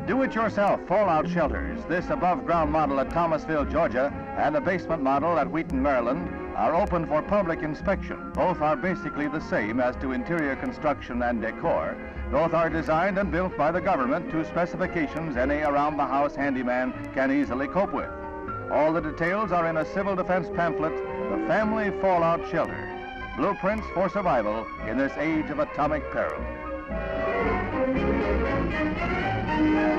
Do-it-yourself fallout shelters, this above-ground model at Thomasville, Georgia, and the basement model at Wheaton, Maryland, are open for public inspection. Both are basically the same as to interior construction and decor. Both are designed and built by the government to specifications any around-the-house handyman can easily cope with. All the details are in a civil defense pamphlet, The Family Fallout Shelter, Blueprints for Survival in this age of atomic peril.